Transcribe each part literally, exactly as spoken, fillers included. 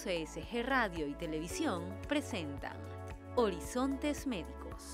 C S G Radio y Televisión presentan Horizontes Médicos.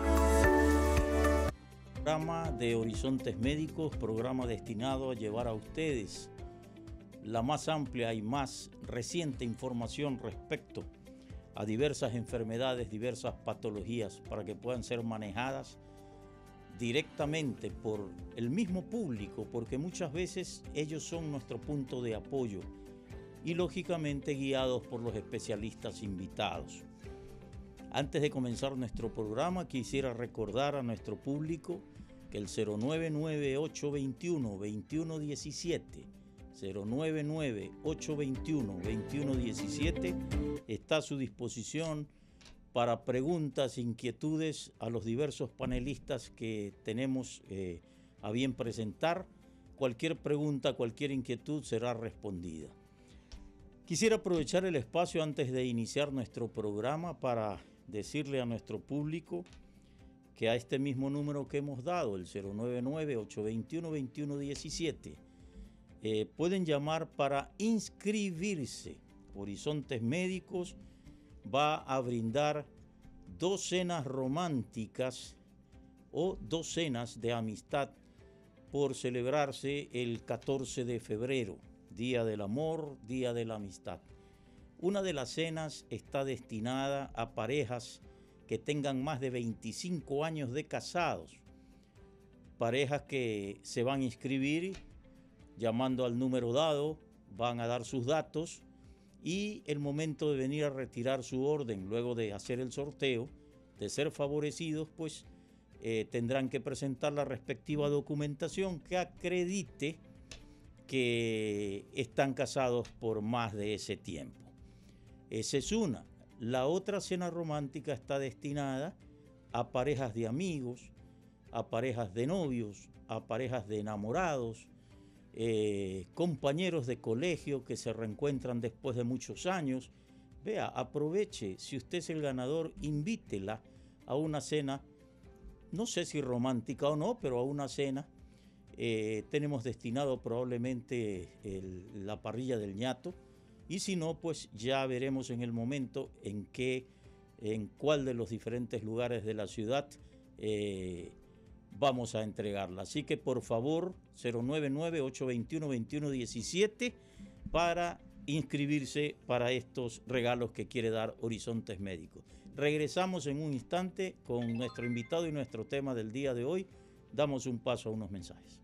Programa de Horizontes Médicos, programa destinado a llevar a ustedes la más amplia y más reciente información respecto a diversas enfermedades, diversas patologías, para que puedan ser manejadas directamente por el mismo público, porque muchas veces ellos son nuestro punto de apoyo y lógicamente guiados por los especialistas invitados. Antes de comenzar nuestro programa, quisiera recordar a nuestro público que el cero nueve nueve, ocho dos uno, dos uno uno siete, cero nueve nueve, ocho dos uno, dos uno uno siete está a su disposición para preguntas, inquietudes a los diversos panelistas que tenemos eh, a bien presentar. Cualquier pregunta, cualquier inquietud será respondida. Quisiera aprovechar el espacio antes de iniciar nuestro programa para decirle a nuestro público que a este mismo número que hemos dado, el cero nueve nueve, ocho dos uno, dos uno uno siete, eh, pueden llamar para inscribirse. Horizontes Médicos va a brindar dos cenas románticas o dos cenas de amistad por celebrarse el catorce de febrero, Día del Amor, Día de la Amistad. Una de las cenas está destinada a parejas que tengan más de veinticinco años de casados, parejas que se van a inscribir llamando al número dado, van a dar sus datos y el momento de venir a retirar su orden luego de hacer el sorteo, de ser favorecidos, pues eh, tendrán que presentar la respectiva documentación que acredite que están casados por más de ese tiempo. Esa es una. La otra cena romántica está destinada a parejas de amigos, a parejas de novios, a parejas de enamorados, eh, compañeros de colegio que se reencuentran después de muchos años. Vea, aproveche, si usted es el ganador, invítela a una cena, no sé si romántica o no, pero a una cena. Eh, tenemos destinado probablemente el, la parrilla del ñato, y si no, pues ya veremos en el momento en qué, en cuál de los diferentes lugares de la ciudad eh, vamos a entregarla. Así que por favor, cero nueve nueve, ocho dos uno, dos uno uno siete para inscribirse para estos regalos que quiere dar Horizontes Médicos. Regresamos en un instante con nuestro invitado y nuestro tema del día de hoy. Damos un paso a unos mensajes.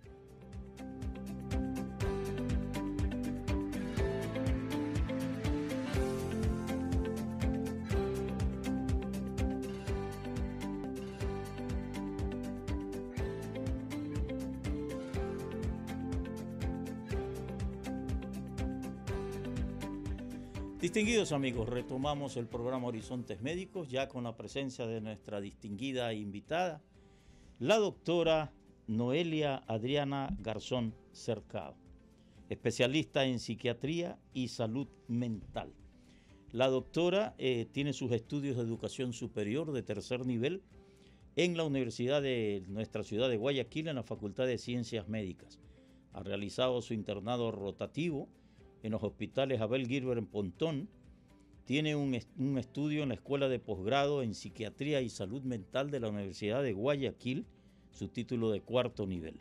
Distinguidos amigos, retomamos el programa Horizontes Médicos ya con la presencia de nuestra distinguida invitada, la doctora Noelia Adriana Garzón Cercado, especialista en psiquiatría y salud mental. La doctora eh, tiene sus estudios de educación superior de tercer nivel en la Universidad de nuestra ciudad de Guayaquil, en la Facultad de Ciencias Médicas. Ha realizado su internado rotativo en los hospitales Abel Gilbert en Pontón. Tiene un, est un estudio en la Escuela de Posgrado en Psiquiatría y Salud Mental de la Universidad de Guayaquil, su título de cuarto nivel.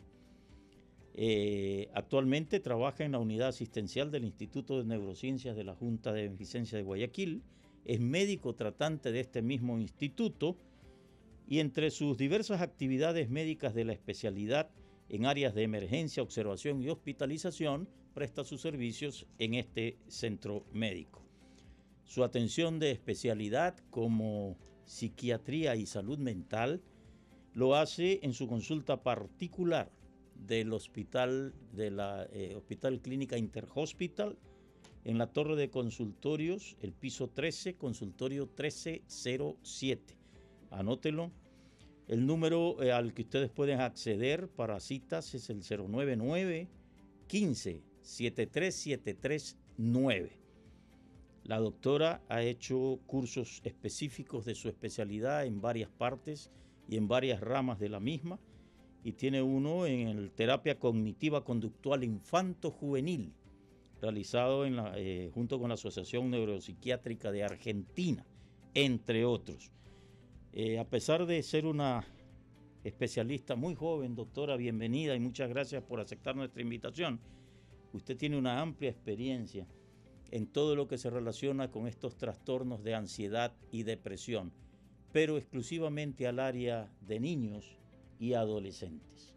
Eh, actualmente trabaja en la unidad asistencial del Instituto de Neurociencias de la Junta de Beneficencia de Guayaquil, es médico tratante de este mismo instituto y entre sus diversas actividades médicas de la especialidad en áreas de emergencia, observación y hospitalización, presta sus servicios en este centro médico. Su atención de especialidad como psiquiatría y salud mental lo hace en su consulta particular del hospital, de la eh, Hospital Clínica Interhospital, en la torre de consultorios, el piso trece, consultorio trece cero siete. Anótelo. El número eh, al que ustedes pueden acceder para citas es el cero nueve nueve, quince, setenta y tres setenta y tres nueve. La doctora ha hecho cursos específicos de su especialidad en varias partes y en varias ramas de la misma, y tiene uno en el terapia cognitiva conductual infanto-juvenil, realizado en la, eh, junto con la Asociación Neuropsiquiátrica de Argentina, entre otros. Eh, a pesar de ser una especialista muy joven, doctora, bienvenida y muchas gracias por aceptar nuestra invitación. Usted tiene una amplia experiencia en todo lo que se relaciona con estos trastornos de ansiedad y depresión, pero exclusivamente al área de niños y adolescentes.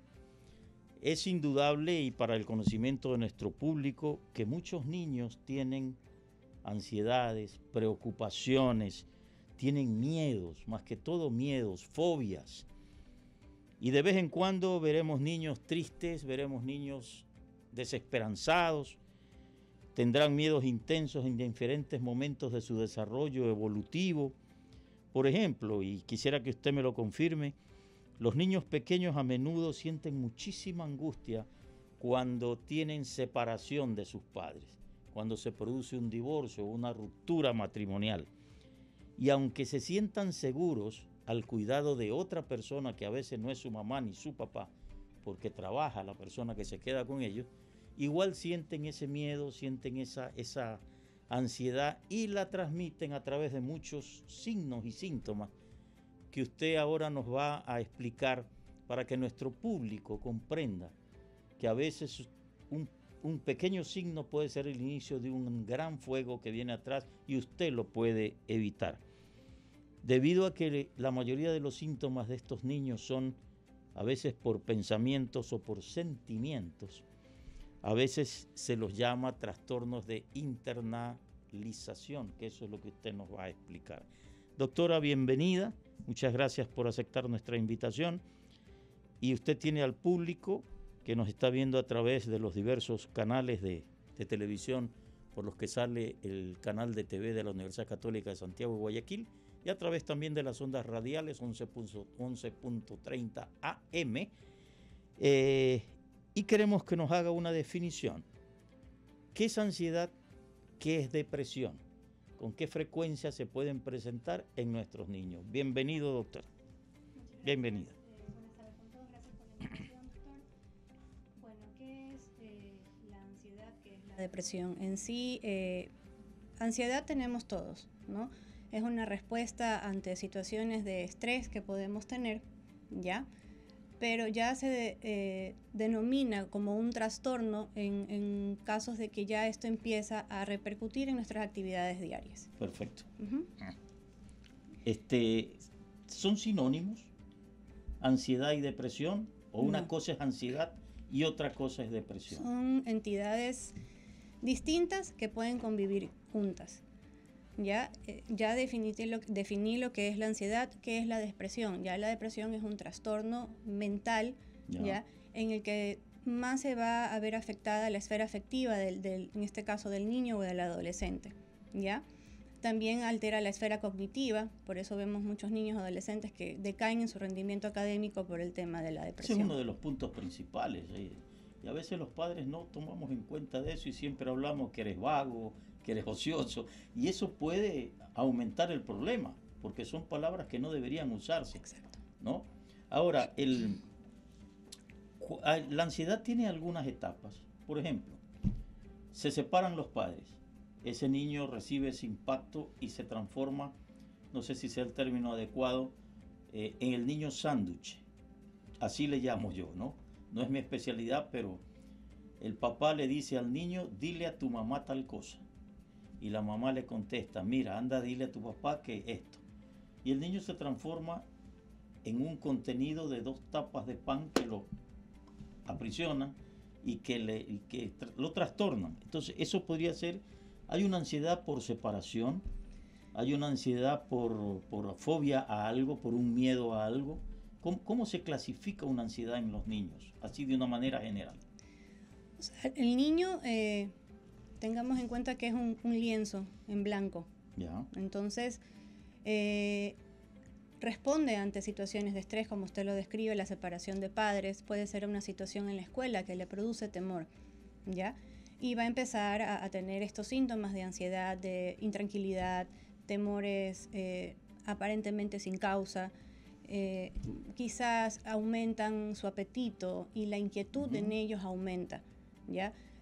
Es indudable y para el conocimiento de nuestro público que muchos niños tienen ansiedades, preocupaciones, tienen miedos, más que todo miedos, fobias. Y de vez en cuando veremos niños tristes, veremos niños desesperanzados, tendrán miedos intensos en diferentes momentos de su desarrollo evolutivo. Por ejemplo, y quisiera que usted me lo confirme, los niños pequeños a menudo sienten muchísima angustia cuando tienen separación de sus padres, cuando se produce un divorcio o una ruptura matrimonial. Y aunque se sientan seguros al cuidado de otra persona que a veces no es su mamá ni su papá, porque trabaja la persona que se queda con ellos, igual sienten ese miedo, sienten esa, esa ansiedad y la transmiten a través de muchos signos y síntomas que usted ahora nos va a explicar para que nuestro público comprenda que a veces un, un pequeño signo puede ser el inicio de un gran fuego que viene atrás y usted lo puede evitar. Debido a que la mayoría de los síntomas de estos niños son a veces por pensamientos o por sentimientos, a veces se los llama trastornos de internalización, que eso es lo que usted nos va a explicar. Doctora, bienvenida. Muchas gracias por aceptar nuestra invitación. Y usted tiene al público que nos está viendo a través de los diversos canales de, de televisión por los que sale el canal de T V de la Universidad Católica de Santiago de Guayaquil y a través también de las ondas radiales once punto treinta A M. Eh, y queremos que nos haga una definición. ¿Qué es ansiedad? ¿Qué es depresión? ¿Con qué frecuencia se pueden presentar en nuestros niños? Bienvenido, doctor. Bienvenida. Eh, buenas tardes con todos, gracias por la invitación, doctor. Bueno, ¿qué es eh, la ansiedad? ¿Qué es la depresión? En sí, eh, ansiedad tenemos todos, ¿no? Es una respuesta ante situaciones de estrés que podemos tener, ¿ya? Pero ya se de, eh, denomina como un trastorno en, en casos de que ya esto empieza a repercutir en nuestras actividades diarias. Perfecto. Uh-huh. Este, ¿son sinónimos? ¿Ansiedad y depresión? ¿O una No. cosa es ansiedad y otra cosa es depresión? Son entidades distintas que pueden convivir juntas. Ya, eh, ya definí lo, definí lo que es la ansiedad, qué es la depresión. Ya la depresión es un trastorno mental, ya. ya en el que más se va a ver afectada la esfera afectiva, del, del, en este caso del niño o del adolescente. ¿Ya? También altera la esfera cognitiva, por eso vemos muchos niños o adolescentes que decaen en su rendimiento académico por el tema de la depresión. Ese es uno de los puntos principales. ¿eh? Y a veces los padres no tomamos en cuenta de eso y siempre hablamos que eres vago, que eres ocioso, y eso puede aumentar el problema, porque son palabras que no deberían usarse. Exacto. ¿No? Ahora, el, la ansiedad tiene algunas etapas. Por ejemplo, se separan los padres. Ese niño recibe ese impacto y se transforma, no sé si sea el término adecuado, eh, en el niño sándwich. Así le llamo yo, ¿no? No es mi especialidad, pero el papá le dice al niño, dile a tu mamá tal cosa. Y la mamá le contesta, mira, anda, dile a tu papá que esto. Y el niño se transforma en un contenido de dos tapas de pan que lo aprisionan y que, le, y que lo trastornan. Entonces, eso podría ser, hay una ansiedad por separación, hay una ansiedad por, por fobia a algo, por un miedo a algo. ¿Cómo, cómo se clasifica una ansiedad en los niños? Así de una manera general. O sea, el niño... Eh... Tengamos en cuenta que es un, un lienzo en blanco. Ya. Entonces, eh, responde ante situaciones de estrés, como usted lo describe, la separación de padres, puede ser una situación en la escuela que le produce temor, ¿ya? Y va a empezar a, a tener estos síntomas de ansiedad, de intranquilidad, temores eh, aparentemente sin causa, eh, quizás aumentan su apetito y la inquietud uh-huh. en ellos aumenta, ¿ya?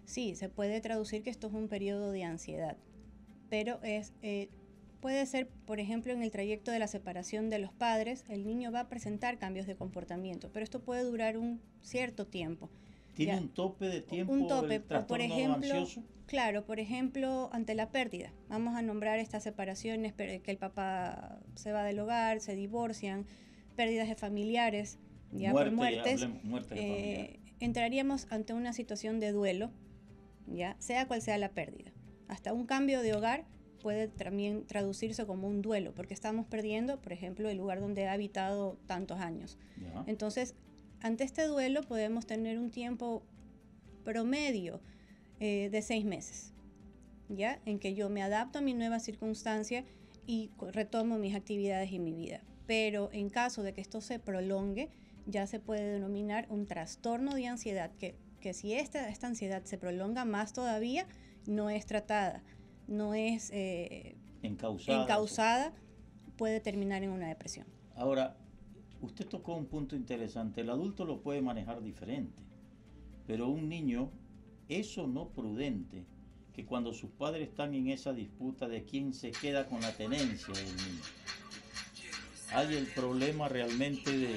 sí, se puede traducir que esto es un periodo de ansiedad, pero es, eh, puede ser, por ejemplo, en el trayecto de la separación de los padres, el niño va a presentar cambios de comportamiento, pero esto puede durar un cierto tiempo. ¿Tiene Ya. un tope de tiempo Un tope, el o por trastorno ejemplo, ansioso? claro, por ejemplo, ante la pérdida. Vamos a nombrar estas separaciones, que el papá se va del hogar, se divorcian, pérdidas de familiares, ya Muerte, por muertes. hablemos, muerte de eh, familiares. entraríamos ante una situación de duelo, ya sea cual sea la pérdida. Hasta un cambio de hogar puede también traducirse como un duelo, porque estamos perdiendo, por ejemplo, el lugar donde ha habitado tantos años. Ya. Entonces, ante este duelo podemos tener un tiempo promedio eh, de seis meses, ¿ya? En que yo me adapto a mi nueva circunstancia y retomo mis actividades y mi vida. Pero en caso de que esto se prolongue, ya se puede denominar un trastorno de ansiedad, que, que si esta, esta ansiedad se prolonga más todavía, no es tratada, no es eh, Encausada. encausada, puede terminar en una depresión. Ahora, usted tocó un punto interesante. El adulto lo puede manejar diferente, pero un niño, eso no prudente, que cuando sus padres están en esa disputa de quién se queda con la tenencia del niño, hay el problema realmente de,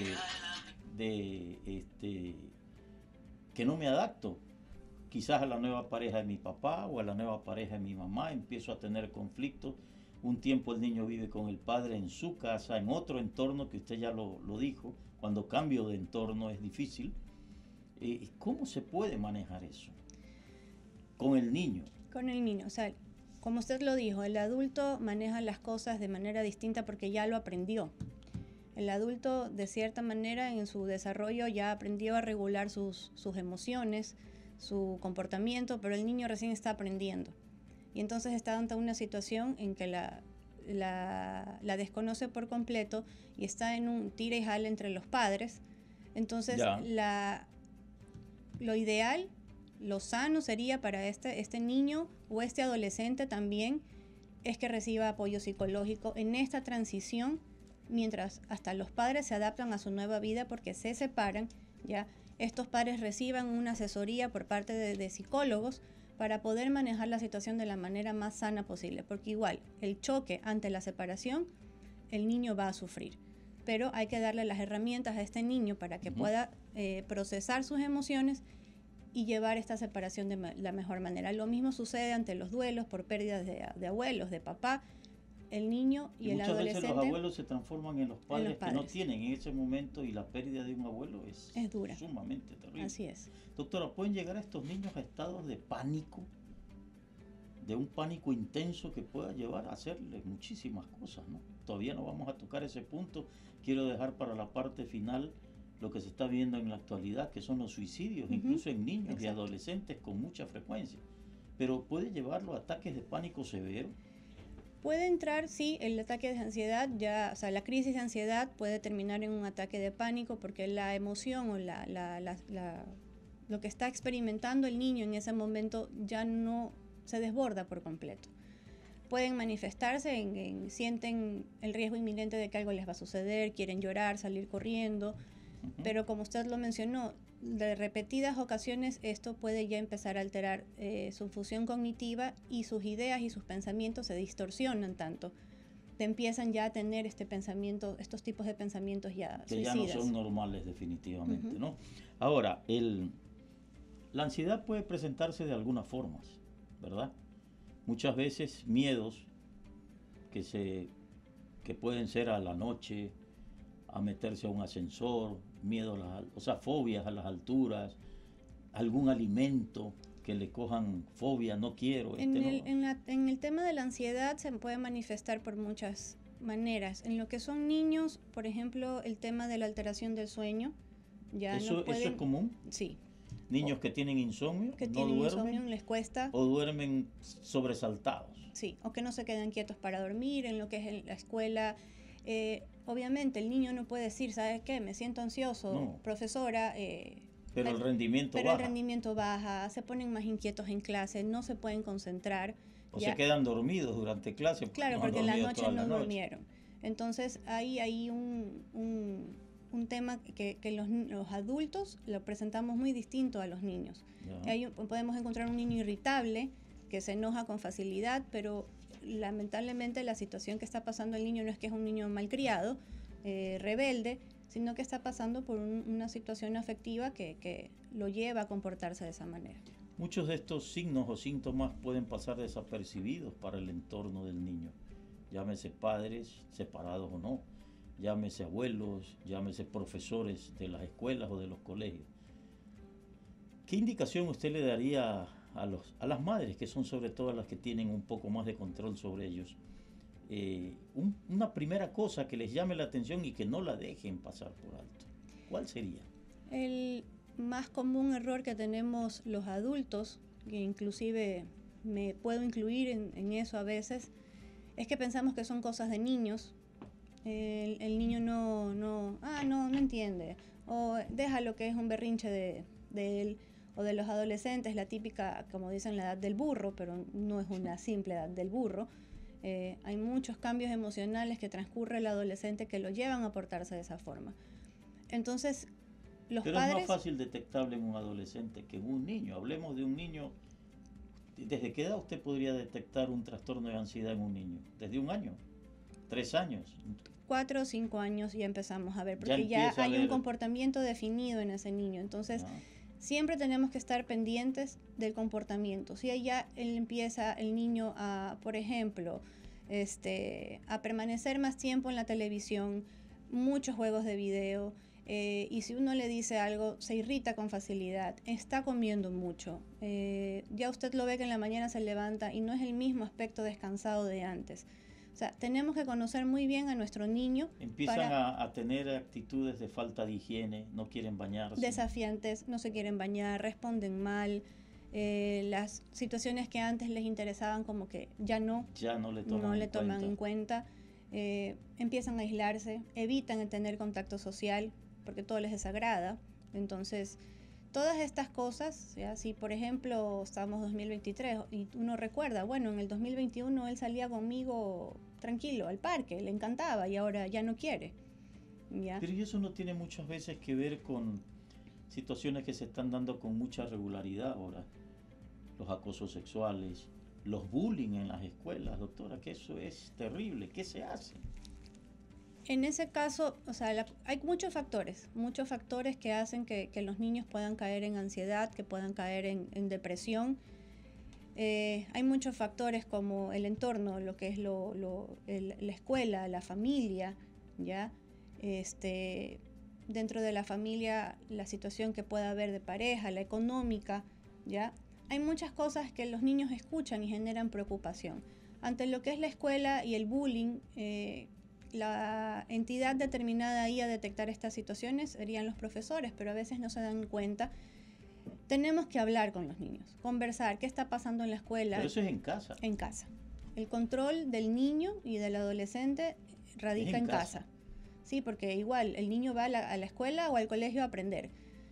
de este, que no me adapto. Quizás a la nueva pareja de mi papá o a la nueva pareja de mi mamá empiezo a tener conflictos. Un tiempo el niño vive con el padre en su casa, en otro entorno, que usted ya lo, lo dijo, cuando cambio de entorno es difícil. Eh, ¿Cómo se puede manejar eso con el niño? Con el niño, o sea, como usted lo dijo, el adulto maneja las cosas de manera distinta porque ya lo aprendió. El adulto, de cierta manera, en su desarrollo ya aprendió a regular sus, sus emociones, su comportamiento, pero el niño recién está aprendiendo. Y entonces está ante una situación en que la, la, la desconoce por completo y está en un tira y jala entre los padres. Entonces, la, lo ideal, lo sano sería para este, este niño o este adolescente también, es que reciba apoyo psicológico en esta transición, mientras hasta los padres se adaptan a su nueva vida porque se separan, ya estos padres reciban una asesoría por parte de, de psicólogos para poder manejar la situación de la manera más sana posible, porque igual el choque ante la separación, el niño va a sufrir, pero hay que darle las herramientas a este niño para que uh-huh. pueda eh, procesar sus emociones y llevar esta separación de ma- la mejor manera. Lo mismo sucede ante los duelos por pérdidas de, de abuelos, de papá. El niño y, y el adolescente... Muchas veces los abuelos se transforman en los padres, en los padres que no tienen en ese momento, y la pérdida de un abuelo es, es dura. Sumamente terrible. Así es. Doctora, ¿pueden llegar a estos niños a estados de pánico? De un pánico intenso que pueda llevar a hacerles muchísimas cosas, ¿no? Todavía no vamos a tocar ese punto. Quiero dejar para la parte final lo que se está viendo en la actualidad, que son los suicidios, uh-huh. incluso en niños Exacto. y adolescentes con mucha frecuencia. Pero ¿puede llevarlo a ataques de pánico severo? Puede entrar, sí, el ataque de ansiedad, ya, o sea, la crisis de ansiedad puede terminar en un ataque de pánico porque la emoción o la, la, la, la, lo que está experimentando el niño en ese momento ya no se desborda por completo. Pueden manifestarse, en, en, sienten el riesgo inminente de que algo les va a suceder, quieren llorar, salir corriendo, uh-huh. pero como usted lo mencionó, de repetidas ocasiones esto puede ya empezar a alterar eh, su función cognitiva y sus ideas y sus pensamientos se distorsionan tanto. Te empiezan ya a tener este pensamiento, estos tipos de pensamientos ya que suicidas. ya no son normales definitivamente, Uh-huh. ¿no? Ahora, el, la ansiedad puede presentarse de algunas formas, ¿verdad? Muchas veces miedos que, se, que pueden ser a la noche, a meterse a un ascensor, miedo a las, o sea, fobias a las alturas, algún alimento que le cojan fobia, no quiero. Este en, el, no. en, la, en el tema de la ansiedad se puede manifestar por muchas maneras. En lo que son niños, por ejemplo, el tema de la alteración del sueño, ya ¿Eso, no pueden... ¿Eso es común? Sí. Niños o, que tienen insomnio, que no tienen duermen, insomnio, les cuesta. O duermen sobresaltados. Sí, o que no se quedan quietos para dormir, en lo que es en la escuela. Eh, obviamente el niño no puede decir, ¿sabes qué? Me siento ansioso, no. profesora. Eh, pero el rendimiento pero baja. Pero el rendimiento baja, se ponen más inquietos en clase, no se pueden concentrar. O ya. se quedan dormidos durante clase. Claro, no porque en la noche no la noche. durmieron. Entonces ahí hay un, un, un tema que, que los, los adultos lo presentamos muy distinto a los niños. Yeah. Hay, podemos encontrar un niño irritable que se enoja con facilidad, pero lamentablemente la situación que está pasando el niño no es que es un niño malcriado, eh, rebelde, sino que está pasando por un, una situación afectiva que, que lo lleva a comportarse de esa manera. Muchos de estos signos o síntomas pueden pasar desapercibidos para el entorno del niño, llámese padres, separados o no, llámese abuelos, llámese profesores de las escuelas o de los colegios. ¿Qué indicación usted le daría a, los, a las madres, que son sobre todo las que tienen un poco más de control sobre ellos? Eh, un, una primera cosa que les llame la atención y que no la dejen pasar por alto. ¿Cuál sería? El más común error que tenemos los adultos, que inclusive me puedo incluir en, en eso a veces, es que pensamos que son cosas de niños. El, el niño no, no, ah, no, no entiende, o déjalo que es un berrinche de, de él, o de los adolescentes, la típica, como dicen, la edad del burro, pero no es una simple edad del burro. Eh, hay muchos cambios emocionales que transcurre el adolescente que lo llevan a portarse de esa forma. Entonces, los pero padres... es más fácil detectable en un adolescente que en un niño. Hablemos de un niño. ¿Desde qué edad usted podría detectar un trastorno de ansiedad en un niño? ¿Desde un año? ¿Tres años? Cuatro o cinco años ya empezamos a ver, porque ya, ya hay ver... un comportamiento definido en ese niño. Entonces, ah. siempre tenemos que estar pendientes del comportamiento. Si ya él empieza, el niño, a, por ejemplo, este, a permanecer más tiempo en la televisión, muchos juegos de video, eh, y si uno le dice algo, se irrita con facilidad, está comiendo mucho. Eh, ya usted lo ve que en la mañana se levanta y no es el mismo aspecto descansado de antes. O sea, tenemos que conocer muy bien a nuestro niño. Empiezan para, a, a tener actitudes de falta de higiene, no quieren bañarse. Desafiantes, no se quieren bañar, responden mal. Eh, las situaciones que antes les interesaban como que ya no, ya no le toman, no en, le toman cuenta. en cuenta. Eh, empiezan a aislarse, evitan el tener contacto social porque todo les desagrada. Entonces, todas estas cosas, ¿ya? Si por ejemplo estamos en dos mil veintitrés y uno recuerda, bueno, en el dos mil veintiuno él salía conmigo tranquilo al parque, le encantaba y ahora ya no quiere. ¿Ya? Pero eso no tiene muchas veces que ver con situaciones que se están dando con mucha regularidad ahora. Los acosos sexuales, los bullying en las escuelas, doctora, que eso es terrible. ¿Qué se hace? En ese caso, o sea, la, hay muchos factores, muchos factores que hacen que, que los niños puedan caer en ansiedad, que puedan caer en, en depresión. Eh, hay muchos factores como el entorno, lo que es lo, lo, el, la escuela, la familia, ¿ya? Este, dentro de la familia, la situación que pueda haber de pareja, la económica, ¿ya? Hay muchas cosas que los niños escuchan y generan preocupación. Ante lo que es la escuela y el bullying, eh, la entidad determinada ahí a detectar estas situaciones serían los profesores, pero a veces no se dan cuenta. Tenemos que hablar con los niños, conversar, qué está pasando en la escuela. Pero eso es en casa. En casa. El control del niño y del adolescente radica en, en casa. casa. Sí, porque igual el niño va a la, a la escuela o al colegio a aprender.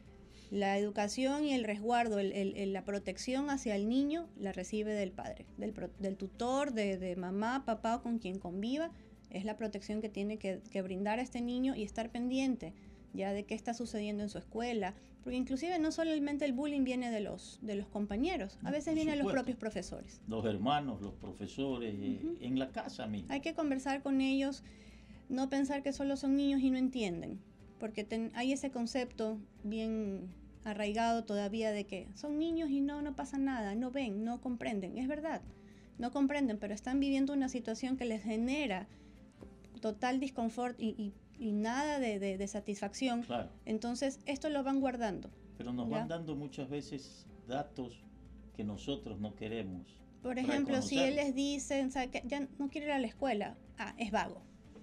La educación y el resguardo, el, el, el, la protección hacia el niño la recibe del padre, del, del tutor, de, de mamá, papá o con quien conviva. Es la protección que tiene que, que brindar a este niño y estar pendiente ya de qué está sucediendo en su escuela, porque inclusive no solamente el bullying viene de los, de los compañeros, a veces viene de los propios profesores. Los hermanos, los profesores, uh-huh. eh, en la casa misma. Hay que conversar con ellos, no pensar que solo son niños y no entienden, porque ten, hay ese concepto bien arraigado todavía de que son niños y no, no pasa nada, no ven, no comprenden. Es verdad, no comprenden, pero están viviendo una situación que les genera total disconfort y, y, y nada de, de, de satisfacción. Claro. Entonces, esto lo van guardando. Pero nos ¿ya? van dando muchas veces datos que nosotros no queremos. Por ejemplo, si él les dice, ¿sabe qué? Ya no quiero ir a la escuela. Ah, es vago.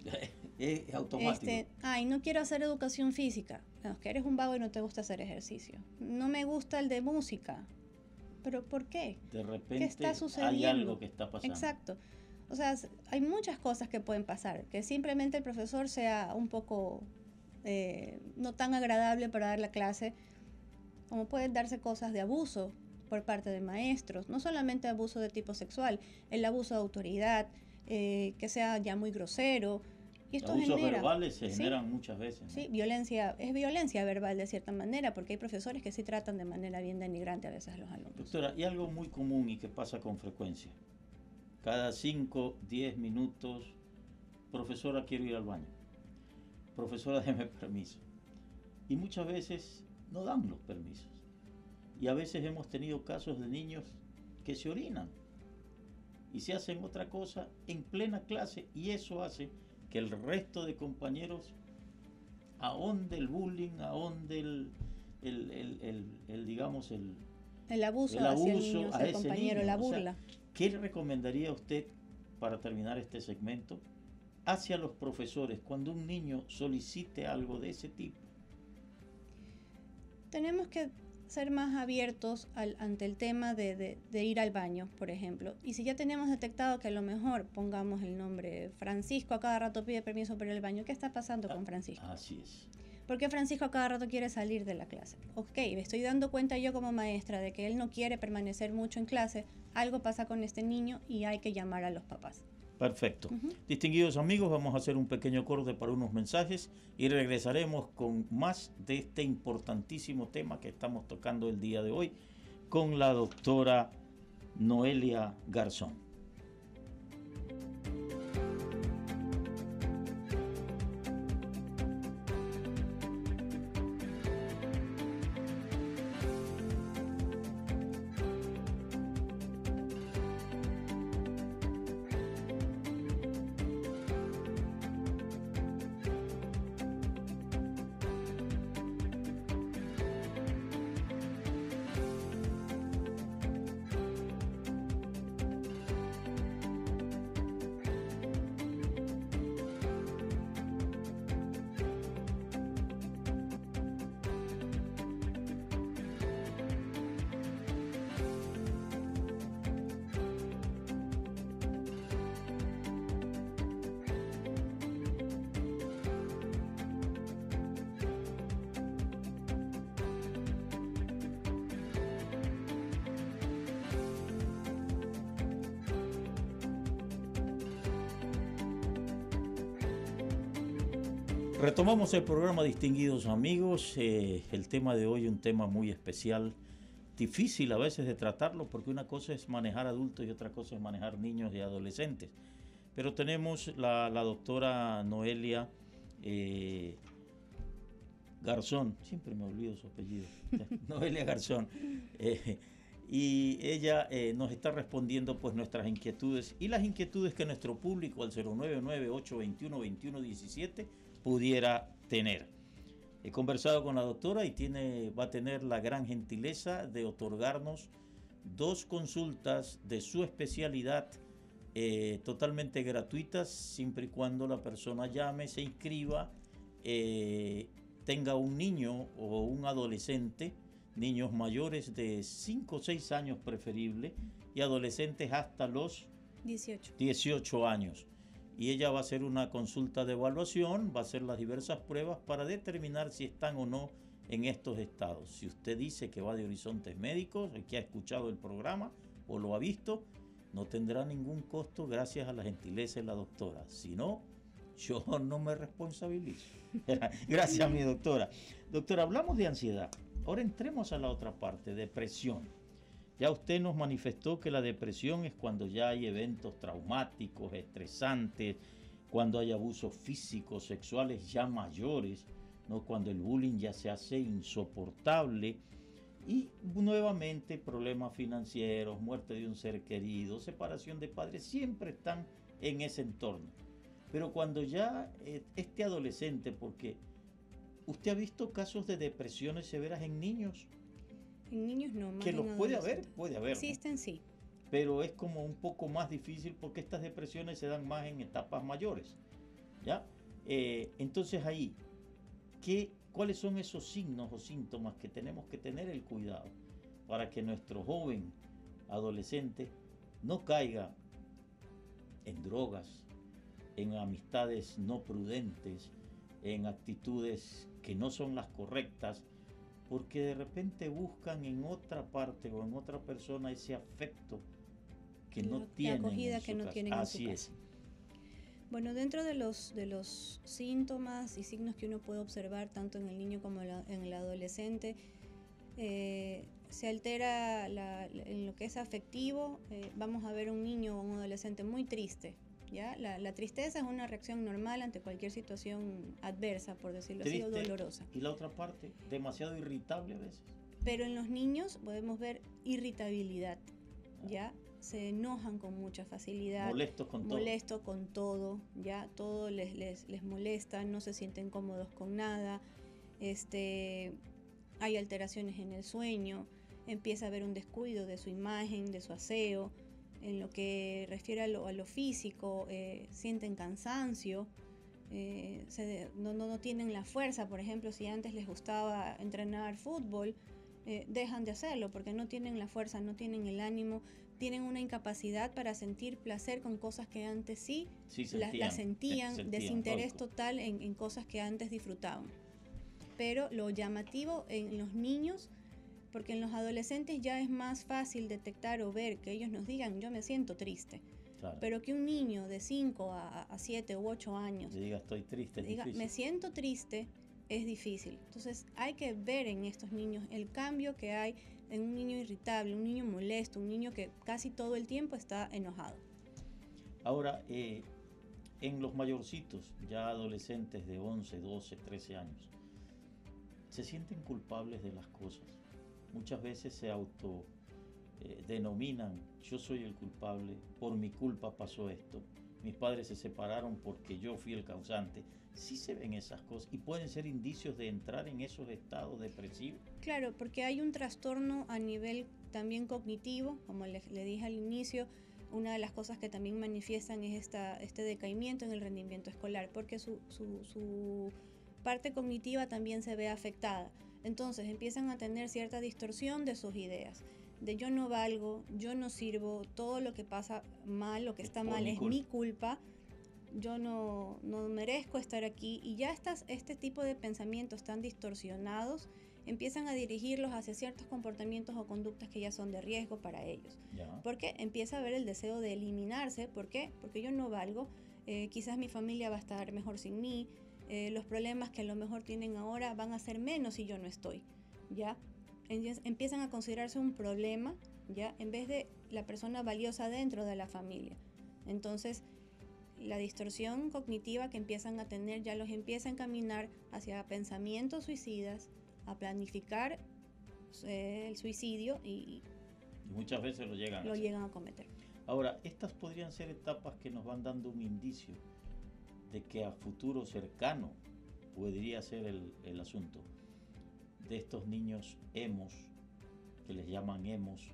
Es automático. Este, ay, no quiero hacer educación física. No, es que eres un vago y no te gusta hacer ejercicio. No me gusta el de música. ¿Pero por qué? De repente ¿Qué está sucediendo? Hay algo que está pasando. Exacto. O sea, hay muchas cosas que pueden pasar, que simplemente el profesor sea un poco eh, no tan agradable para dar la clase, como pueden darse cosas de abuso por parte de maestros, no solamente abuso de tipo sexual, el abuso de autoridad, eh, que sea ya muy grosero, Y esto Abusos genera, verbales se ¿sí? generan muchas veces, ¿no? Sí, violencia, es violencia verbal de cierta manera, porque hay profesores que sí tratan de manera bien denigrante a veces a los alumnos. Doctora, y algo muy común y que pasa con frecuencia. Cada cinco, diez minutos, profesora, quiero ir al baño. Profesora, déme permiso. Y muchas veces no dan los permisos. Y a veces hemos tenido casos de niños que se orinan y se hacen otra cosa en plena clase, y eso hace que el resto de compañeros ahonde el bullying, ahonde el, el, el, el, el digamos, el, el abuso, el abuso hacia el niño, hacia el compañero, niño. la O sea, burla. ¿qué le recomendaría usted, para terminar este segmento, hacia los profesores cuando un niño solicite algo de ese tipo? Tenemos que ser más abiertos al, ante el tema de, de, de ir al baño, por ejemplo. Y si ya tenemos detectado que a lo mejor pongamos el nombre Francisco, a cada rato pide permiso para ir al baño, ¿qué está pasando con Francisco? Así es. ¿Por qué Francisco a cada rato quiere salir de la clase? Ok, me estoy dando cuenta yo como maestra de que él no quiere permanecer mucho en clase, algo pasa con este niño y hay que llamar a los papás. Perfecto. Uh-huh. Distinguidos amigos, vamos a hacer un pequeño corte para unos mensajes y regresaremos con más de este importantísimo tema que estamos tocando el día de hoy con la doctora Noelia Garzón. Retomamos el programa, distinguidos amigos. Eh, el tema de hoy, un tema muy especial, difícil a veces de tratarlo, porque una cosa es manejar adultos y otra cosa es manejar niños y adolescentes. Pero tenemos la, la doctora Noelia eh, Garzón, siempre me olvido su apellido, Noelia Garzón, eh, y ella eh, nos está respondiendo pues nuestras inquietudes y las inquietudes que nuestro público al cero nueve nueve, ocho dos uno, dos uno uno siete pudiera tener. He conversado con la doctora y tiene, va a tener la gran gentileza de otorgarnos dos consultas de su especialidad eh, totalmente gratuitas, siempre y cuando la persona llame, se inscriba, eh, tenga un niño o un adolescente, niños mayores de cinco o seis años preferible, y adolescentes hasta los dieciocho. dieciocho años. Y ella va a hacer una consulta de evaluación, va a hacer las diversas pruebas para determinar si están o no en estos estados. Si usted dice que va de Horizontes Médicos, que ha escuchado el programa o lo ha visto, no tendrá ningún costo gracias a la gentileza de la doctora. Si no, yo no me responsabilizo. Gracias, mi doctora. Doctora, hablamos de ansiedad. Ahora entremos a la otra parte, depresión. Ya usted nos manifestó que la depresión es cuando ya hay eventos traumáticos, estresantes, cuando hay abusos físicos, sexuales ya mayores, ¿no? Cuando el bullying ya se hace insoportable y nuevamente problemas financieros, muerte de un ser querido, separación de padres, siempre están en ese entorno. Pero cuando ya eh, este adolescente, porque usted ha visto casos de depresiones severas en niños. En niños no, más que los puede haber, adolescentes. puede haber. Existen, ¿no? sí. Pero es como un poco más difícil porque estas depresiones se dan más en etapas mayores. ¿Ya? Eh, entonces ahí, ¿qué, ¿cuáles son esos signos o síntomas que tenemos que tener el cuidado para que nuestro joven adolescente no caiga en drogas, en amistades no prudentes, en actitudes que no son las correctas, porque de repente buscan en otra parte o en otra persona ese afecto que no La tienen acogida en su que no casa. tienen en su Así casa. es. Bueno, dentro de los, de los síntomas y signos que uno puede observar tanto en el niño como la, en el adolescente, eh, se altera la, en lo que es afectivo. Eh, vamos a ver un niño o un adolescente muy triste. ¿Ya? La, la tristeza es una reacción normal ante cualquier situación adversa, por decirlo Triste, así, o dolorosa. Y la otra parte, demasiado irritable a veces. Pero en los niños podemos ver irritabilidad, ¿ya? Se enojan con mucha facilidad. Molestos con todo. Molestos con todo, ¿ya? Todo les, les, les molesta, no se sienten cómodos con nada. Este, hay alteraciones en el sueño, empieza a haber un descuido de su imagen, de su aseo. En lo que refiere a lo, a lo físico, eh, sienten cansancio, eh, se, no, no, no tienen la fuerza. Por ejemplo, si antes les gustaba entrenar fútbol, eh, dejan de hacerlo porque no tienen la fuerza, no tienen el ánimo, tienen una incapacidad para sentir placer con cosas que antes sí, sí la, sentían, la sentían, sentían desinterés algo. total en, en cosas que antes disfrutaban. Pero lo llamativo en los niños, porque en los adolescentes ya es más fácil detectar o ver que ellos nos digan, yo me siento triste. Claro. Pero que un niño de cinco a siete u ocho años le diga, estoy triste, es diga, difícil. Me siento triste, es difícil. Entonces hay que ver en estos niños el cambio que hay en un niño irritable, un niño molesto, un niño que casi todo el tiempo está enojado. Ahora, eh, en los mayorcitos, ya adolescentes de once, doce, trece años, se sienten culpables de las cosas. Muchas veces se auto eh, denominan, yo soy el culpable, por mi culpa pasó esto, mis padres se separaron porque yo fui el causante. Sí se ven esas cosas y pueden ser indicios de entrar en esos estados depresivos. Claro, porque hay un trastorno a nivel también cognitivo, como le, le dije al inicio. Una de las cosas que también manifiestan es esta, este decaimiento en el rendimiento escolar, porque su, su, su parte cognitiva también se ve afectada. Entonces empiezan a tener cierta distorsión de sus ideas, de yo no valgo, yo no sirvo, todo lo que pasa mal, lo que está mal es mi culpa, yo no, no merezco estar aquí. Y ya estas, este tipo de pensamientos tan distorsionados empiezan a dirigirlos hacia ciertos comportamientos o conductas que ya son de riesgo para ellos. Ya. Porque empieza a haber el deseo de eliminarse. ¿Por qué? Porque yo no valgo, eh, quizás mi familia va a estar mejor sin mí. Eh, los problemas que a lo mejor tienen ahora van a ser menos si yo no estoy, ¿ya? Entonces, empiezan a considerarse un problema, ¿ya? En vez de la persona valiosa dentro de la familia. Entonces, la distorsión cognitiva que empiezan a tener ya los empieza a encaminar hacia pensamientos suicidas, a planificar eh, el suicidio y, y muchas veces lo llegan, lo a llegan a cometer. Ahora, estas podrían ser etapas que nos van dando un indicio de que a futuro cercano podría ser el, el asunto de estos niños emos, que les llaman emos,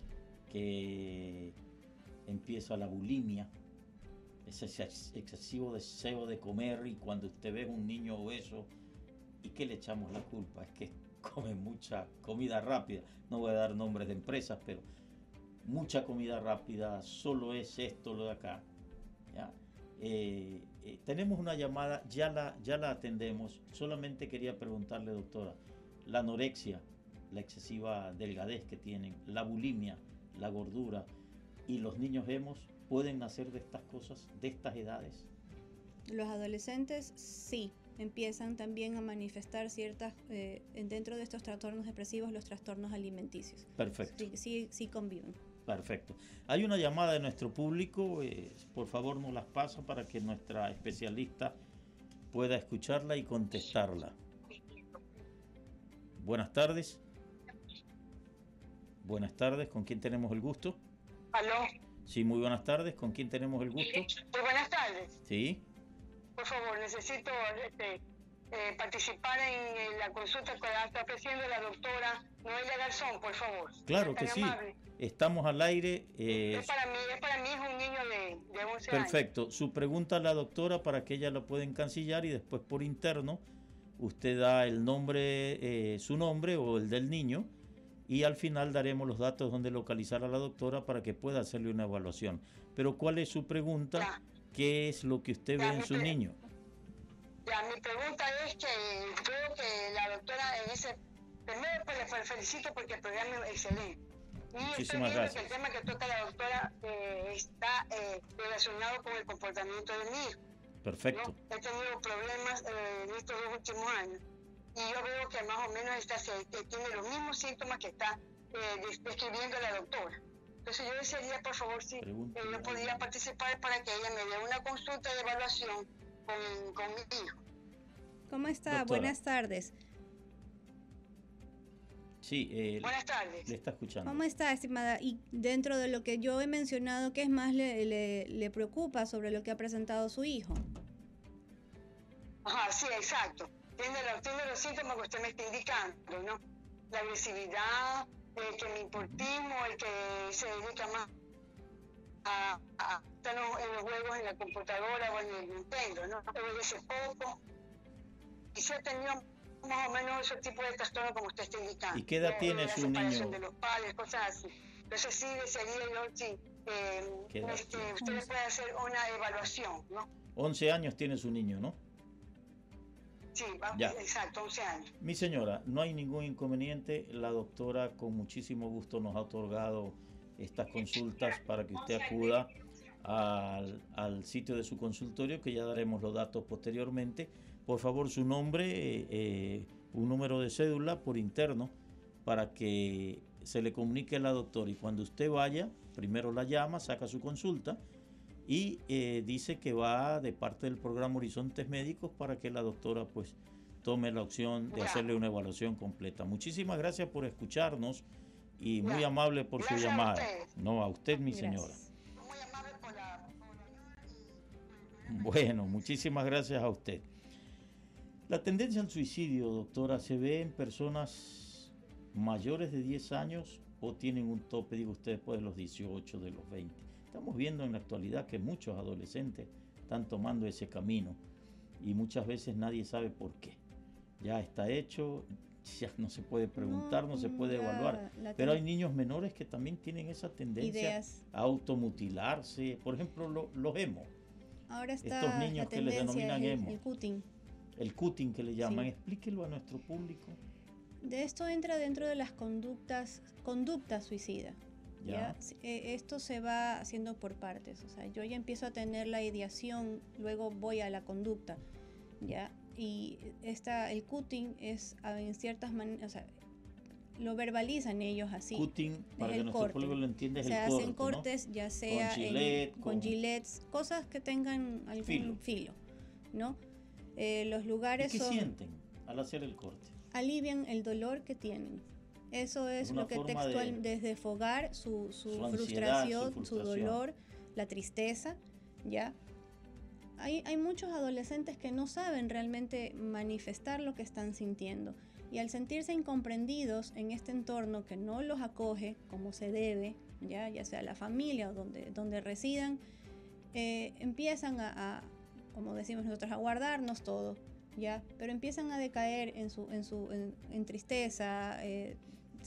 que empieza la bulimia, ese excesivo deseo de comer, y cuando usted ve un niño obeso, ¿y qué le echamos la culpa? Es que come mucha comida rápida, no voy a dar nombres de empresas, pero mucha comida rápida, solo es esto, lo de acá, ¿ya? Eh, eh, tenemos una llamada, ya la, ya la atendemos. Solamente quería preguntarle, doctora, la anorexia, la excesiva delgadez que tienen, la bulimia, la gordura y los niños emos, ¿pueden nacer de estas cosas, de estas edades? Los adolescentes sí, empiezan también a manifestar ciertas, eh, dentro de estos trastornos depresivos, los trastornos alimenticios. Perfecto. Sí, sí, sí conviven. Perfecto. Hay una llamada de nuestro público, eh, por favor nos las pasa para que nuestra especialista pueda escucharla y contestarla. Buenas tardes. Buenas tardes, ¿con quién tenemos el gusto? ¿Aló? Sí, muy buenas tardes, ¿con quién tenemos el gusto? Muy buenas tardes. Sí. Por favor, necesito este, eh, participar en, en la consulta que está ofreciendo la doctora Noelia Garzón, por favor. Claro que sí. Amable. Estamos al aire. Eh, es para mí, es para mí, es un niño de, de once perfecto. años. Perfecto. Su pregunta a la doctora para que ella la pueda encancillar y después por interno usted da el nombre, eh, su nombre o el del niño, y al final daremos los datos donde localizar a la doctora para que pueda hacerle una evaluación. Pero ¿cuál es su pregunta? Ya. ¿Qué es lo que usted ya, ve en su niño? Ya, mi pregunta es que creo que la doctora en ese... Primero pues le felicito porque el programa es excelente. Y muchísimas estoy gracias. Que el tema que toca la doctora eh, está eh, relacionado con el comportamiento del niño. Perfecto. ¿no? He tenido problemas eh, en estos dos últimos años y yo veo que más o menos está, se, que tiene los mismos síntomas que está eh, describiendo la doctora. Entonces yo desearía, por favor, si eh, yo podría participar para que ella me dé una consulta de evaluación con, con mi hijo. ¿Cómo está? Doctora. Buenas tardes. Sí, eh, buenas tardes. Le está escuchando. ¿Cómo está, estimada? Y dentro de lo que yo he mencionado, ¿qué es más le, le, le preocupa sobre lo que ha presentado su hijo? Ajá, sí, exacto. Tiene los, tiene los síntomas que usted me está indicando, ¿no? La agresividad, el que me importismo, el que se dedica más a, a estar en los juegos en la computadora o en el Nintendo, ¿no? Obedece poco. Y se ha tenido más o menos ese tipo de trastorno como usted está indicando. ¿Y qué edad ¿no? tiene la su niño? De los padres, cosas así. Entonces sí desearía yo, sí, eh, este, usted le puede hacer una evaluación, ¿no? once años tiene su niño, ¿no? Sí, va, ya. Exacto, once años. Mi señora, no hay ningún inconveniente. La doctora con muchísimo gusto nos ha otorgado estas consultas para que usted acuda al, al sitio de su consultorio, que ya daremos los datos posteriormente. Por favor, su nombre, eh, eh, un número de cédula por interno para que se le comunique a la doctora. Y cuando usted vaya, primero la llama, saca su consulta y eh, dice que va de parte del programa Horizontes Médicos para que la doctora pues tome la opción de hacerle una evaluación completa. Muchísimas gracias por escucharnos y muy ya. amable por gracias su llamada. A no, a usted, mi gracias. Señora. Muy amable por la... Bueno, muchísimas gracias a usted. La tendencia al suicidio, doctora, se ve en personas mayores de diez años o tienen un tope, digo usted, después de los dieciocho, de los veinte. Estamos viendo en la actualidad que muchos adolescentes están tomando ese camino y muchas veces nadie sabe por qué. Ya está hecho, ya no se puede preguntar, no, no se puede la, evaluar. La Pero hay niños menores que también tienen esa tendencia Ideas. a automutilarse. Por ejemplo, lo, los emo. Ahora está Estos niños que les denominan el, emo. El cutting. El cutting que le llaman. Sí. Explíquelo a nuestro público. De esto entra dentro de las conductas, conducta suicida. ¿ya? ¿Ya? Esto se va haciendo por partes. O sea, yo ya empiezo a tener la ideación, luego voy a la conducta. ¿Ya? Y esta, el cutting es en ciertas maneras, o sea, lo verbalizan ellos así. Cutting, para que nuestro público lo entienda, es el corte. Se hacen cortes, ¿no? ya sea con, gilet, en, con, con gilets, cosas que tengan algún filo, filo ¿no? Eh, los lugares ¿Y qué son, sienten al hacer el corte? Alivian el dolor que tienen. Eso es lo que textual, de, desfogar su, su, su, frustración, ansiedad, su frustración, su dolor, la tristeza, ¿ya? Hay, hay muchos adolescentes que no saben realmente manifestar lo que están sintiendo y al sentirse incomprendidos en este entorno que no los acoge como se debe, ya, ya sea la familia o donde, donde residan, eh, empiezan a, a, como decimos nosotros, a guardarnos todo, ya, pero empiezan a decaer en, su, en, su, en, en tristeza, eh,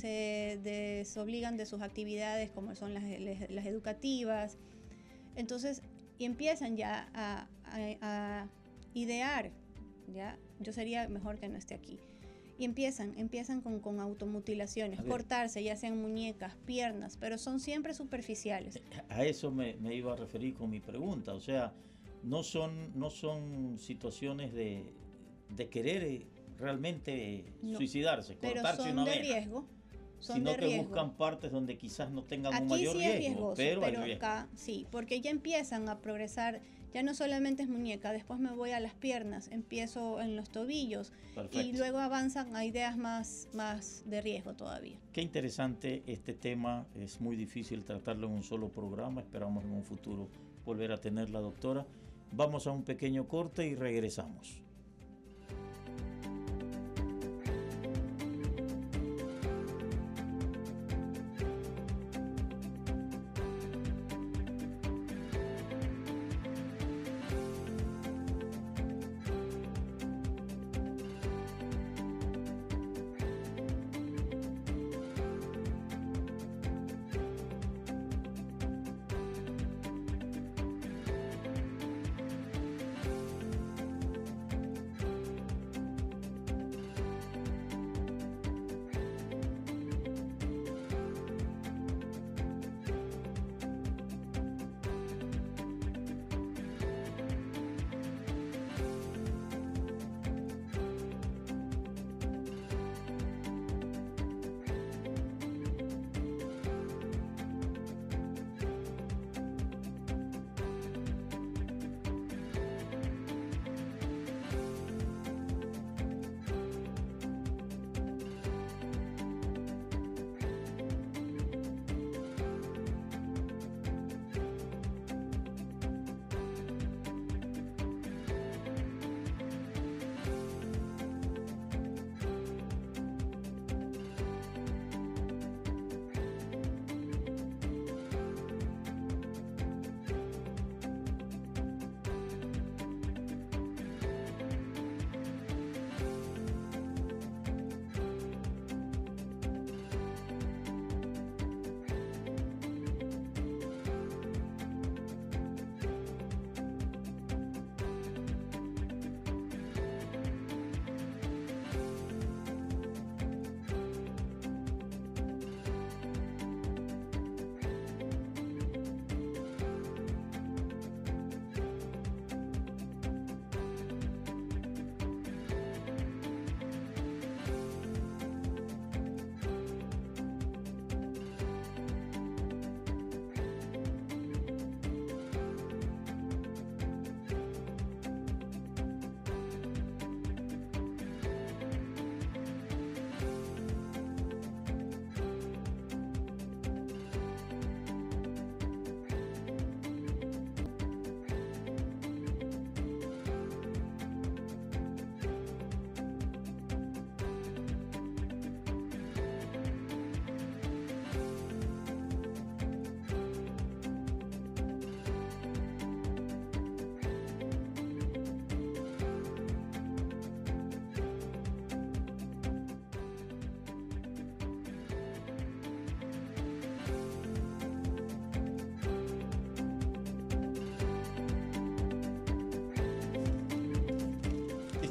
se desobligan de sus actividades como son las, las educativas, entonces y empiezan ya a, a, a idear, ¿ya? Yo sería mejor que no esté aquí. Y empiezan, empiezan con, con automutilaciones, cortarse, ya sean muñecas, piernas, pero son siempre superficiales. A eso me, me iba a referir con mi pregunta, o sea, no son, no son situaciones de, de querer realmente no, suicidarse, cortarse pero son una de vena. riesgo. Son sino de que riesgo. buscan partes donde quizás no tengan Aquí un mayor sí riesgo, es riesgoso, pero, pero hay riesgo. Acá sí, porque ya empiezan a progresar, ya no solamente es muñeca, después me voy a las piernas, empiezo en los tobillos. Perfecto. Y luego avanzan a ideas más, más de riesgo todavía. Qué interesante este tema, es muy difícil tratarlo en un solo programa, esperamos en un futuro volver a tenerla, doctora. Vamos a un pequeño corte y regresamos.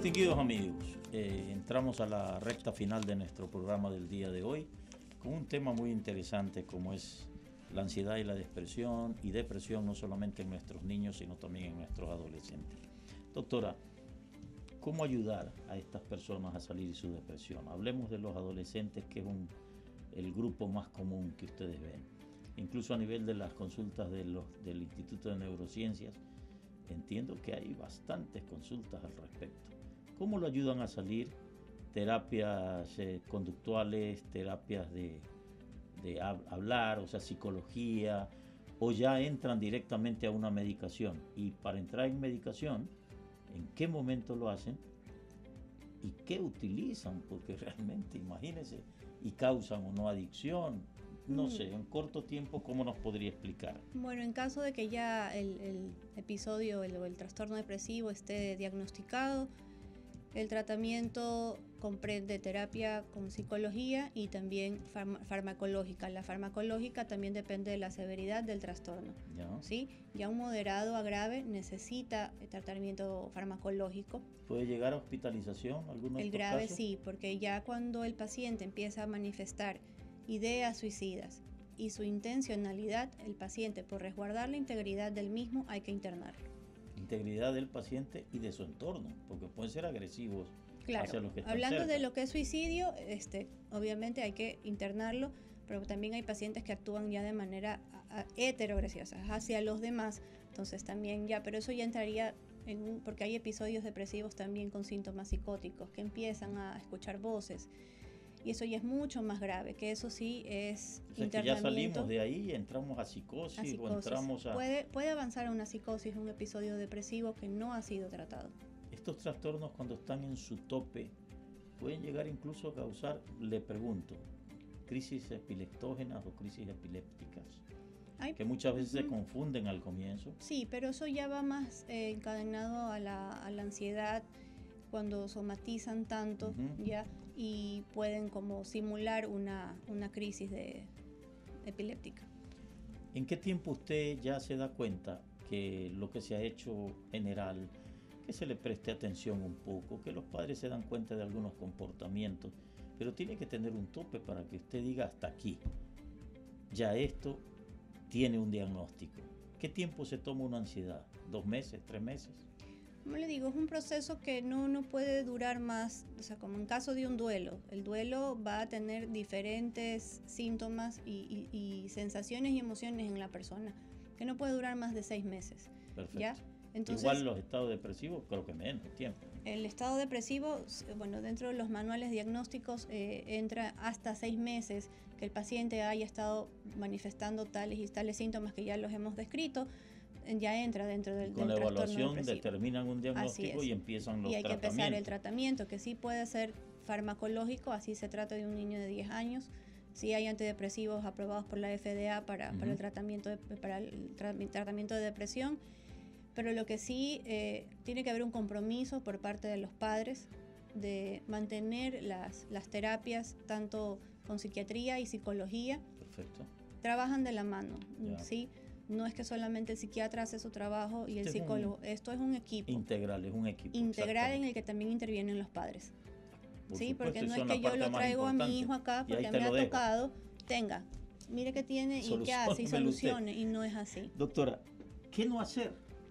Distinguidos amigos, eh, entramos a la recta final de nuestro programa del día de hoy con un tema muy interesante como es la ansiedad y la depresión y depresión no solamente en nuestros niños sino también en nuestros adolescentes. Doctora, ¿cómo ayudar a estas personas a salir de su depresión? Hablemos de los adolescentes, que es un, el grupo más común que ustedes ven. Incluso a nivel de las consultas de los, del Instituto de Neurociencias, entiendo que hay bastantes consultas al respecto. ¿Cómo lo ayudan a salir? Terapias eh, conductuales, terapias de, de hab- hablar, o sea, psicología, o ya entran directamente a una medicación. Y para entrar en medicación, ¿en qué momento lo hacen? ¿Y qué utilizan? Porque realmente, imagínense, y causan o no adicción. No sé, en corto tiempo, ¿cómo nos podría explicar? Bueno, en caso de que ya el, el episodio el, o el trastorno depresivo esté diagnosticado, el tratamiento comprende terapia con psicología y también farma- farmacológica. La farmacológica también depende de la severidad del trastorno. ¿Ya? ¿Sí? Ya un moderado a grave necesita tratamiento farmacológico. ¿Puede llegar a hospitalización algunos El grave sí, porque ya cuando el paciente empieza a manifestar ideas suicidas y su intencionalidad, el paciente, por resguardar la integridad del mismo, hay que internarlo. Integridad del paciente y de su entorno, porque pueden ser agresivos Claro, hacia los que están hablando cerca. de lo que es suicidio, este, obviamente hay que internarlo, pero también hay pacientes que actúan ya de manera a, a, heteroagresiva, hacia los demás, entonces también ya, pero eso ya entraría en un, porque hay episodios depresivos también con síntomas psicóticos, que empiezan a escuchar voces, y eso ya es mucho más grave, que eso sí es O sea, que internamiento. ya salimos de ahí y entramos a psicosis, a o psicosis. entramos a... Puede, puede avanzar a una psicosis, un episodio depresivo que no ha sido tratado. Estos trastornos cuando están en su tope pueden llegar incluso a causar, le pregunto, crisis epileptógenas o crisis epilépticas, Hay, que muchas veces uh-huh. se confunden al comienzo. Sí, pero eso ya va más eh, encadenado a la, a la ansiedad cuando somatizan tanto, Uh-huh. ya, y pueden como simular una, una crisis de, epiléptica. ¿En qué tiempo usted ya se da cuenta que lo que se ha hecho general, que se le preste atención un poco, que los padres se dan cuenta de algunos comportamientos, pero tiene que tener un tope para que usted diga hasta aquí, ya esto tiene un diagnóstico? ¿Qué tiempo se toma una ansiedad? ¿Dos meses? ¿Tres meses? Como le digo, es un proceso que no, no puede durar más, o sea, como en caso de un duelo. El duelo va a tener diferentes síntomas y, y, y sensaciones y emociones en la persona, que no puede durar más de seis meses. Perfecto. ¿Ya? Entonces, igual los estados depresivos, creo que menos tiempo. El estado depresivo, bueno, dentro de los manuales diagnósticos eh, entra hasta seis meses que el paciente haya estado manifestando tales y tales síntomas que ya los hemos descrito, ya entra dentro del, Con del la trastorno evaluación depresivo. determinan un diagnóstico y empiezan los y hay que tratamientos. empezar el tratamiento, que sí puede ser farmacológico, así se trata de un niño de diez años. Sí hay antidepresivos aprobados por la F D A para, uh-huh. para el tratamiento de, para el tra- tratamiento de depresión, pero lo que sí eh, tiene que haber un compromiso por parte de los padres de mantener las, las terapias tanto con psiquiatría y psicología. Perfecto. Trabajan de la mano, ya. ¿sí? No es que solamente el psiquiatra hace su trabajo y el este psicólogo. Un, Esto es un equipo. Integral, es un equipo. Integral en el que también intervienen los padres. Por sí, supuesto, porque no es que yo lo traigo a mi hijo acá porque me ha dejo. tocado, tenga, mire qué tiene y qué hace y solucione, y no es así. Doctora, ¿qué no hacer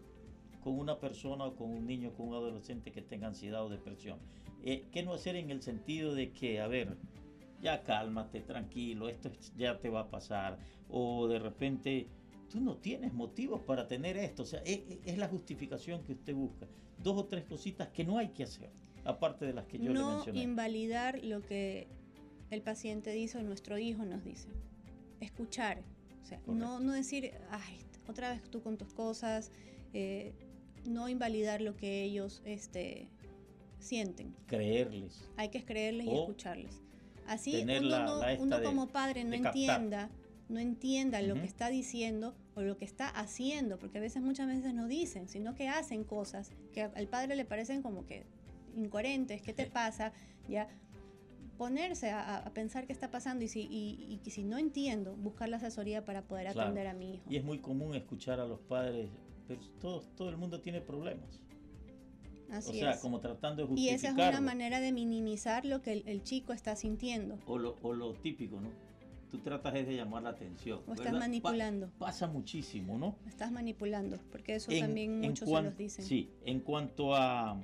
con una persona o con un niño, con un adolescente que tenga ansiedad o depresión? Eh, ¿Qué no hacer en el sentido de que, a ver, ya cálmate, tranquilo, esto ya te va a pasar, o de repente tú no tienes motivos para tener esto, o sea, es, es la justificación que usted busca, dos o tres cositas que no hay que hacer, aparte de las que yo no le mencioné. No invalidar lo que el paciente dice o nuestro hijo nos dice, escuchar, o sea, no, no decir, ay, otra vez tú con tus cosas, eh, no invalidar lo que ellos este, sienten. Creerles. Hay que creerles y escucharles. Así uno, la, no, la uno de, como padre no entienda, no entienda uh-huh. lo que está diciendo o lo que está haciendo, porque a veces muchas veces no dicen, sino que hacen cosas que al padre le parecen como que incoherentes. ¿Qué te sí. pasa? Ya ponerse a, a pensar qué está pasando y si, y, y si no entiendo, buscar la asesoría para poder claro. atender a mi hijo. Y es muy común escuchar a los padres, pero todo, todo el mundo tiene problemas. Así o sea, es. como tratando de Y justificarlo. esa es una manera de minimizar lo que el, el chico está sintiendo. O lo, o lo típico, ¿no? Tú tratas es de llamar la atención. O estás ¿verdad? manipulando. Pa- pasa muchísimo, ¿no? Estás manipulando, porque eso En- también en muchos cuan- se los dicen. Sí, en cuanto a...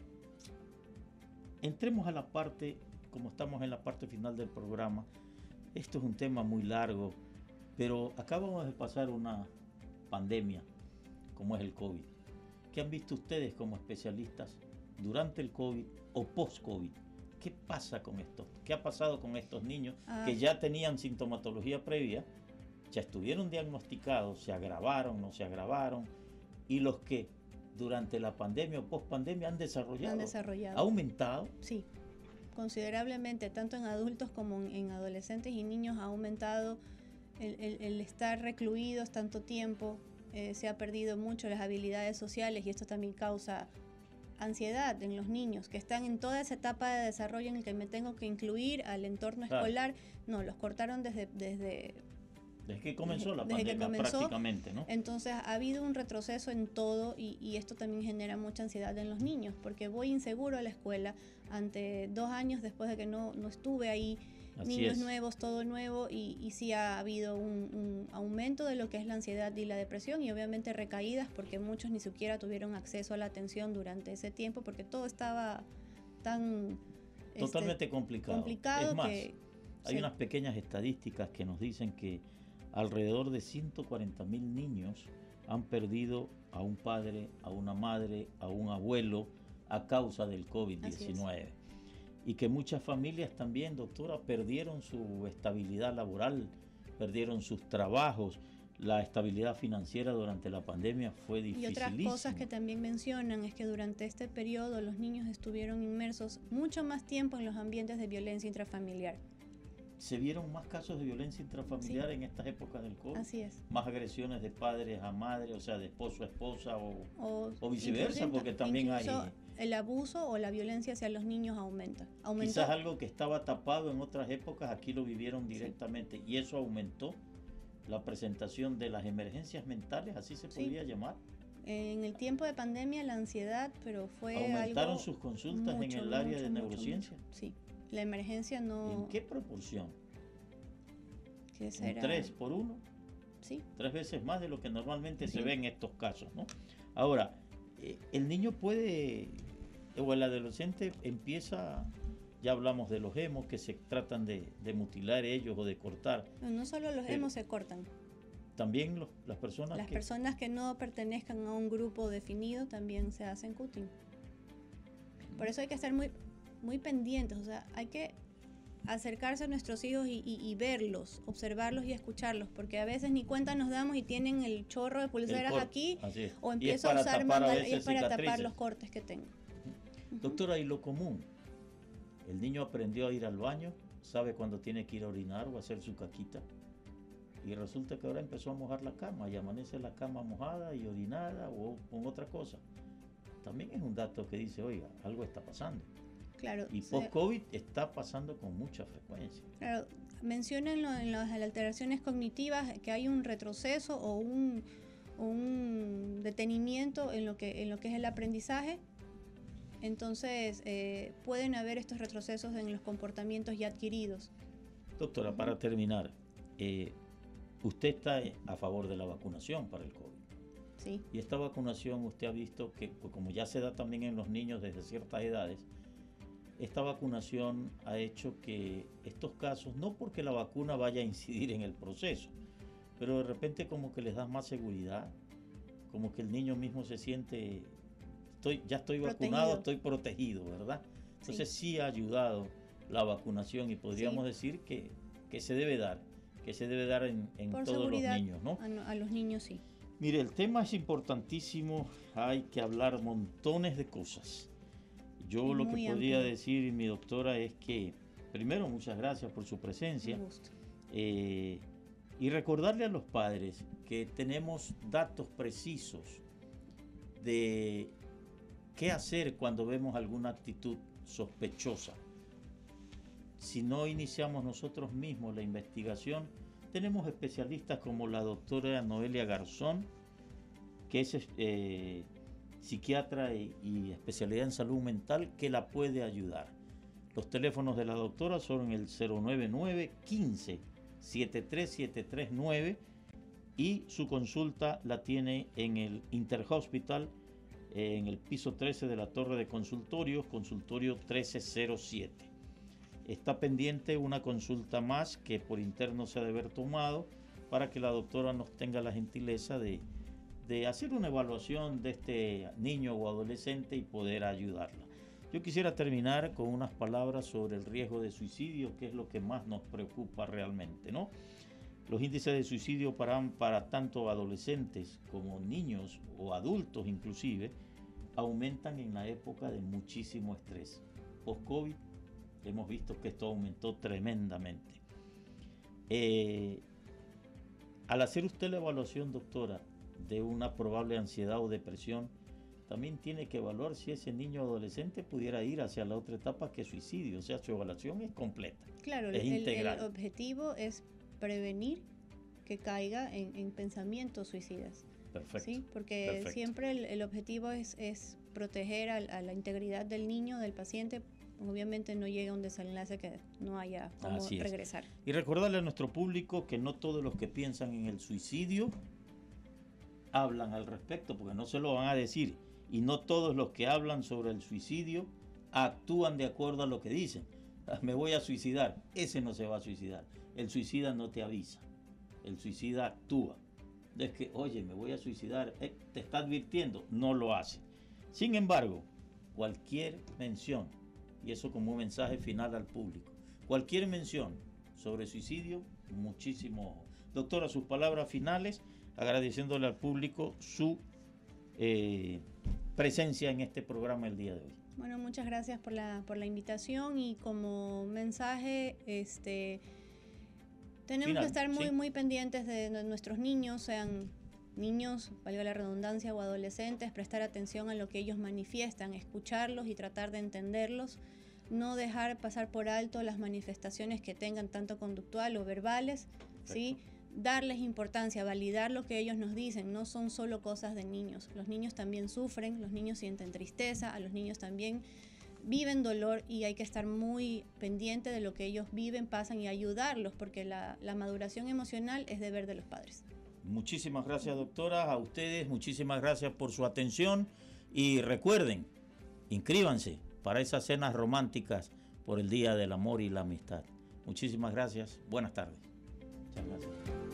Entremos a la parte, como estamos en la parte final del programa, esto es un tema muy largo, pero acabamos de pasar una pandemia, como es el COVID. ¿Qué han visto ustedes como especialistas durante el COVID o post-COVID? ¿Qué pasa con esto? ¿Qué ha pasado con estos niños Ah. que ya tenían sintomatología previa, ya estuvieron diagnosticados, se agravaron, no se agravaron, y los que durante la pandemia o post-pandemia han desarrollado, Han desarrollado. ha aumentado? Sí, considerablemente, tanto en adultos como en, en adolescentes y niños ha aumentado el, el- el estar recluidos tanto tiempo, eh, se ha perdido mucho las habilidades sociales y esto también causa ansiedad en los niños que están en toda esa etapa de desarrollo en el que me tengo que incluir al entorno Claro. escolar. No, los cortaron desde... desde Desde que comenzó la Desde que pandemia comenzó, prácticamente, ¿no? Entonces ha habido un retroceso en todo y, y esto también genera mucha ansiedad en los niños porque voy inseguro a la escuela ante dos años después de que no, no estuve ahí, Así niños es. nuevos, todo nuevo y, y sí ha habido un, un aumento de lo que es la ansiedad y la depresión y obviamente recaídas porque muchos ni siquiera tuvieron acceso a la atención durante ese tiempo porque todo estaba tan este, Totalmente complicado. complicado Es más, que hay sí. unas pequeñas estadísticas que nos dicen que alrededor de ciento cuarenta mil niños han perdido a un padre, a una madre, a un abuelo a causa del COVID diecinueve. Y que muchas familias también, doctora, perdieron su estabilidad laboral, perdieron sus trabajos. La estabilidad financiera durante la pandemia fue Y dificilísima. otras cosas que también mencionan es que durante este periodo los niños estuvieron inmersos mucho más tiempo en los ambientes de violencia intrafamiliar. Se vieron más casos de violencia intrafamiliar en estas épocas del COVID. Así es. Más agresiones de padres a madre, o sea, de esposo a esposa o, O, o viceversa, incluso- porque también hay incluso el abuso o la violencia hacia los niños aumenta. Aumentó. quizás algo que estaba tapado en otras épocas, aquí lo vivieron directamente y eso aumentó la presentación de las emergencias mentales, así se Sí. podría llamar. En el tiempo de pandemia la ansiedad, pero fue Aumentaron algo sus consultas en mucho, el área mucho, de mucho, neurociencia. mucho. Sí, la emergencia no... ¿En qué proporción? ¿Qué ¿Un será? tres por uno? Sí, Tres veces más de lo que normalmente se Sí. ve en estos casos, ¿no? Ahora, eh, el niño puede, o el adolescente empieza, ya hablamos de los hemos que se tratan de, de mutilar ellos o de cortar. no, no solo los Pero- hemos se cortan. También los- las personas Las que... personas que no pertenezcan a un grupo definido también se hacen cutting. Por eso hay que estar muy, muy pendientes, o sea, hay que acercarse a nuestros hijos y, y- y verlos, observarlos y escucharlos, porque a veces ni cuenta nos damos y tienen el chorro de el pulseras corte, aquí así es. o Y es empiezo a para usar tapar a manga y veces es para tapar cicatrices. los cortes que tengo. Ujú. Doctora, y lo común, el niño aprendió a ir al baño, sabe cuando tiene que ir a orinar o a hacer su caquita, y resulta que ahora empezó a mojar la cama y amanece la cama mojada y orinada o con otra cosa. También es un dato que dice, oiga, algo está pasando. Claro, Y se- post-COVID está pasando con mucha frecuencia. claro, mencionan lo- en las alteraciones cognitivas que hay un retroceso o un, o un detenimiento en lo que en lo que es el aprendizaje. Entonces eh, pueden haber estos retrocesos en los comportamientos ya adquiridos. Doctora, Ujú. para terminar, eh, usted está a favor de la vacunación para el COVID. Sí, Y esta vacunación usted ha visto que, pues, como ya se da también en los niños desde ciertas edades, esta vacunación ha hecho que estos casos, no porque la vacuna vaya a incidir en el proceso, pero de repente como que les da más seguridad, como que el niño mismo se siente, estoy, ya estoy vacunado, Protegido. estoy protegido, ¿verdad? Entonces sí, ha ayudado la vacunación y podríamos Sí. decir que, que se debe dar, que se debe dar en, en por todos seguridad los niños, ¿no? a, no- a los niños sí. Mire, el tema es importantísimo, hay que hablar montones de cosas. Yo Es lo que muy podría amplio. decir, mi doctora, es que, primero, muchas gracias por su presencia, Un gusto. eh, y recordarle a los padres que tenemos datos precisos de qué hacer cuando vemos alguna actitud sospechosa. Si no iniciamos nosotros mismos la investigación, tenemos especialistas como la doctora Noelia Garzón, que es eh, psiquiatra y, y especialidad en salud mental que la puede ayudar. Los teléfonos de la doctora son el cero nueve nueve, quince, setenta y tres setenta y tres nueve y su consulta la tiene en el Interhospital, en el piso trece de la torre de consultorios, consultorio trece cero siete. Está pendiente una consulta más que por interno se ha de haber tomado para que la doctora nos tenga la gentileza de, de hacer una evaluación de este niño o adolescente y poder ayudarla. Yo quisiera terminar con unas palabras sobre el riesgo de suicidio, que es lo que más nos preocupa realmente, ¿no? Los índices de suicidio para, para tanto adolescentes como niños o adultos inclusive aumentan en la época de muchísimo estrés. Post-COVID hemos visto que esto aumentó tremendamente. Eh, al hacer usted la evaluación, doctora, de una probable ansiedad o depresión, también tiene que evaluar si ese niño o adolescente pudiera ir hacia la otra etapa que es suicidio. O sea, su evaluación es completa. Claro, es el, integral. el objetivo es prevenir que caiga en, en pensamientos suicidas. Perfecto. ¿Sí? Porque Perfecto. siempre el, el objetivo es, es proteger a, a la integridad del niño, del paciente. Obviamente no llega a un desenlace que no haya cómo Así es. regresar. Y recordarle a nuestro público que no todos los que piensan en el suicidio hablan al respecto, porque no se lo van a decir. Y no todos los que hablan sobre el suicidio actúan de acuerdo a lo que dicen. Me voy a suicidar. Ese no se va a suicidar. El suicida no te avisa. El suicida actúa. Es que, oye, me voy a suicidar. Eh, te está advirtiendo. No lo hace. Sin embargo, cualquier mención, y eso como un mensaje final al público, cualquier mención sobre suicidio, muchísimo ojo. Doctora, sus palabras finales, agradeciéndole al público su eh, presencia en este programa el día de hoy. Bueno, muchas gracias por la, por la invitación y como mensaje, este, tenemos Final, que estar muy, sí. muy pendientes de, de nuestros niños, sean niños, valga la redundancia, o adolescentes, prestar atención a lo que ellos manifiestan, escucharlos y tratar de entenderlos, no dejar pasar por alto las manifestaciones que tengan tanto conductual o verbales, ¿sí? Darles importancia, validar lo que ellos nos dicen, no son solo cosas de niños. Los niños también sufren, los niños sienten tristeza, a los niños también viven dolor y hay que estar muy pendiente de lo que ellos viven, pasan y ayudarlos, porque la, la maduración emocional es deber de los padres. Muchísimas gracias, doctora, a ustedes, muchísimas gracias por su atención y recuerden, inscríbanse para esas cenas románticas por el Día del Amor y la Amistad. Muchísimas gracias, buenas tardes. Muchas gracias.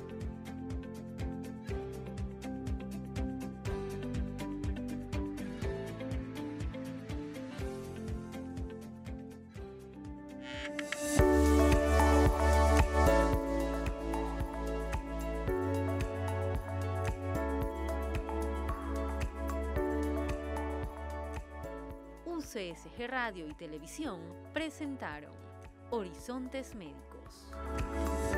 U C S G Radio y Televisión presentaron Horizontes Médicos.